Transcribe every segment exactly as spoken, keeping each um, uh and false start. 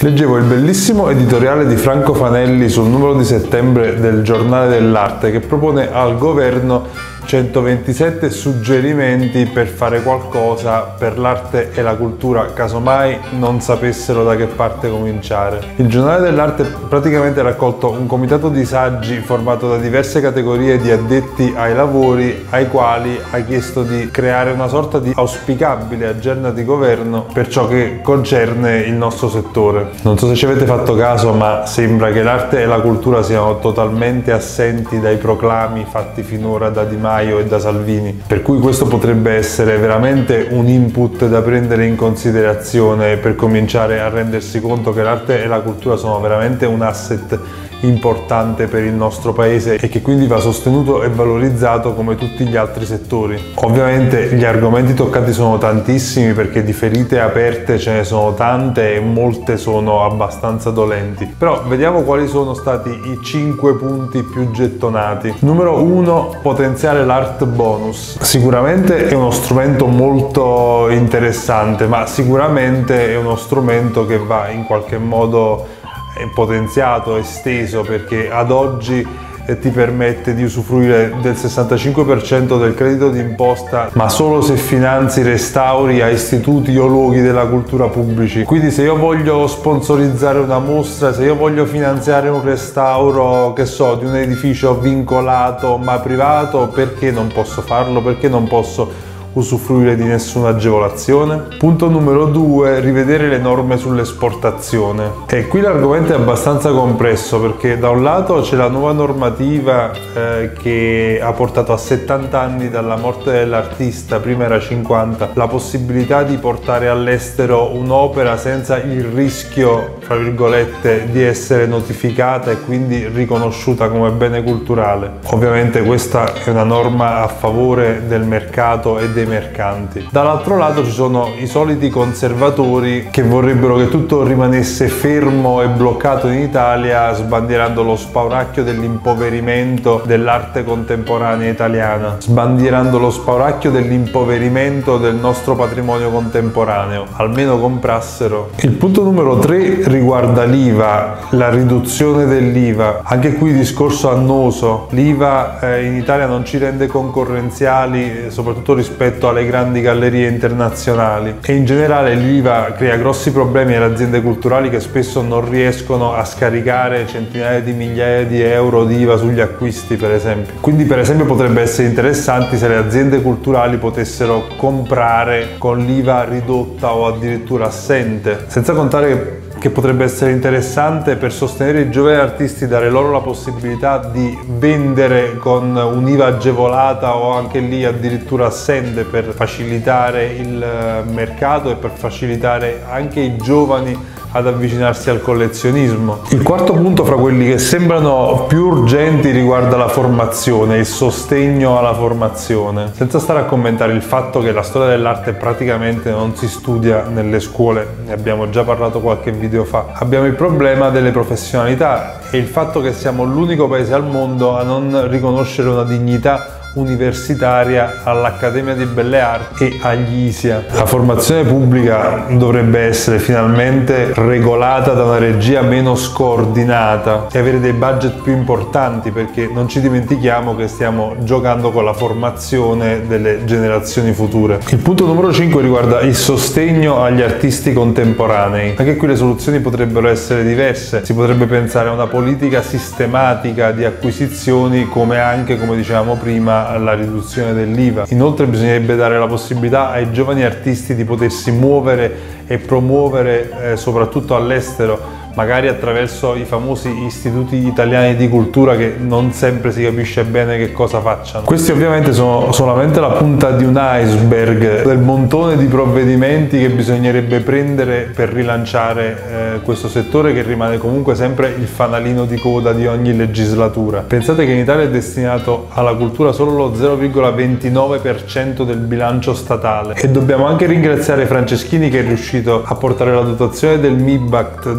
Leggevo il bellissimo editoriale di Franco Fanelli sul numero di settembre del Giornale dell'Arte che propone al governo centoventisette suggerimenti per fare qualcosa per l'arte e la cultura, casomai non sapessero da che parte cominciare. Il Giornale dell'Arte praticamente ha raccolto un comitato di saggi formato da diverse categorie di addetti ai lavori, ai quali ha chiesto di creare una sorta di auspicabile agenda di governo per ciò che concerne il nostro settore. Non so se ci avete fatto caso, ma sembra che l'arte e la cultura siano totalmente assenti dai proclami fatti finora da Di Maio e da Salvini, per cui questo potrebbe essere veramente un input da prendere in considerazione per cominciare a rendersi conto che l'arte e la cultura sono veramente un asset importante per il nostro paese e che quindi va sostenuto e valorizzato come tutti gli altri settori. Ovviamente gli argomenti toccati sono tantissimi, perché di ferite aperte ce ne sono tante e molte sono abbastanza dolenti, però vediamo quali sono stati i cinque punti più gettonati. Numero uno, potenziare l'art bonus. Sicuramente è uno strumento molto interessante, ma sicuramente è uno strumento che va in qualche modo potenziato, esteso, perché ad oggi ti permette di usufruire del sessantacinque per cento del credito d'imposta, ma solo se finanzi restauri a istituti o luoghi della cultura pubblici. Quindi se io voglio sponsorizzare una mostra, se io voglio finanziare un restauro, che so, di un edificio vincolato ma privato, perché non posso farlo? Perché non posso usufruire di nessuna agevolazione? Punto numero due, rivedere le norme sull'esportazione. E qui l'argomento è abbastanza complesso, perché da un lato c'è la nuova normativa eh, che ha portato a settanta anni dalla morte dell'artista, prima era cinquanta, la possibilità di portare all'estero un'opera senza il rischio, fra virgolette, di essere notificata e quindi riconosciuta come bene culturale. Ovviamente questa è una norma a favore del mercato e dei mercanti. Dall'altro lato ci sono i soliti conservatori che vorrebbero che tutto rimanesse fermo e bloccato in Italia, sbandierando lo spauracchio dell'impoverimento dell'arte contemporanea italiana, sbandierando lo spauracchio dell'impoverimento del nostro patrimonio contemporaneo. Almeno comprassero. Il punto numero tre riguarda l'I V A, la riduzione dell'I V A. Anche qui discorso annoso. L'I V A eh, in Italia non ci rende concorrenziali, soprattutto rispetto alle grandi gallerie internazionali, e in generale l'I V A crea grossi problemi alle aziende culturali che spesso non riescono a scaricare centinaia di migliaia di euro di I V A sugli acquisti, per esempio. Quindi per esempio potrebbe essere interessante se le aziende culturali potessero comprare con l'I V A ridotta o addirittura assente, senza contare che che potrebbe essere interessante per sostenere i giovani artisti, dare loro la possibilità di vendere con un'I V A agevolata o anche lì addirittura assente, per facilitare il mercato e per facilitare anche i giovani ad avvicinarsi al collezionismo. Il quarto punto fra quelli che sembrano più urgenti riguarda la formazione, il sostegno alla formazione. Senza stare a commentare il fatto che la storia dell'arte praticamente non si studia nelle scuole, ne abbiamo già parlato qualche video fa. Abbiamo il problema delle professionalità e il fatto che siamo l'unico paese al mondo a non riconoscere una dignità universitaria all'Accademia di Belle Arti e agli I S I A. La formazione pubblica dovrebbe essere finalmente regolata da una regia meno scordinata e avere dei budget più importanti, perché non ci dimentichiamo che stiamo giocando con la formazione delle generazioni future. Il punto numero cinque riguarda il sostegno agli artisti contemporanei. Anche qui le soluzioni potrebbero essere diverse. Si potrebbe pensare a una politica sistematica di acquisizioni, come anche, come dicevamo prima, alla riduzione dell'I V A. Inoltre bisognerebbe dare la possibilità ai giovani artisti di potersi muovere e promuovere eh, soprattutto all'estero, magari attraverso i famosi istituti italiani di cultura, che non sempre si capisce bene che cosa facciano. Questi ovviamente sono solamente la punta di un iceberg del montone di provvedimenti che bisognerebbe prendere per rilanciare eh, questo settore, che rimane comunque sempre il fanalino di coda di ogni legislatura. Pensate che in Italia è destinato alla cultura solo lo zero virgola ventinove per cento del bilancio statale, e dobbiamo anche ringraziare Franceschini, che è riuscito a portare la dotazione del MIBACT da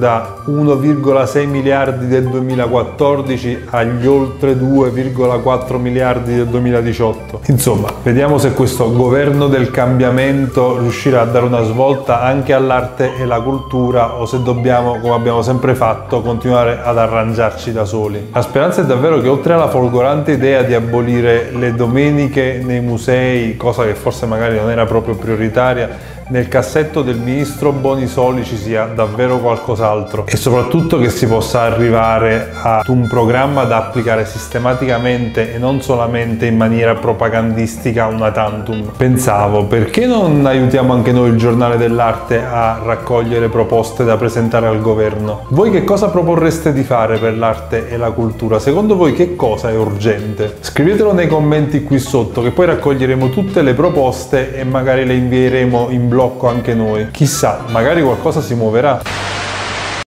uno virgola sei miliardi del duemilaquattordici agli oltre due virgola quattro miliardi del duemiladiciotto. Insomma, vediamo se questo governo del cambiamento riuscirà a dare una svolta anche all'arte e alla cultura o se dobbiamo, come abbiamo sempre fatto, continuare ad arrangiarci da soli. La speranza è davvero che oltre alla folgorante idea di abolire le domeniche nei musei, cosa che forse magari non era proprio prioritaria, nel cassetto del ministro Bonisoli ci sia davvero qualcos'altro e soprattutto che si possa arrivare ad un programma da applicare sistematicamente e non solamente in maniera propagandistica una tantum. Pensavo, perché non aiutiamo anche noi il Giornale dell'Arte a raccogliere proposte da presentare al governo? Voi che cosa proporreste di fare per l'arte e la cultura? Secondo voi che cosa è urgente? Scrivetelo nei commenti qui sotto che poi raccoglieremo tutte le proposte e magari le invieremo in blocco anche noi. Chissà, magari qualcosa si muoverà.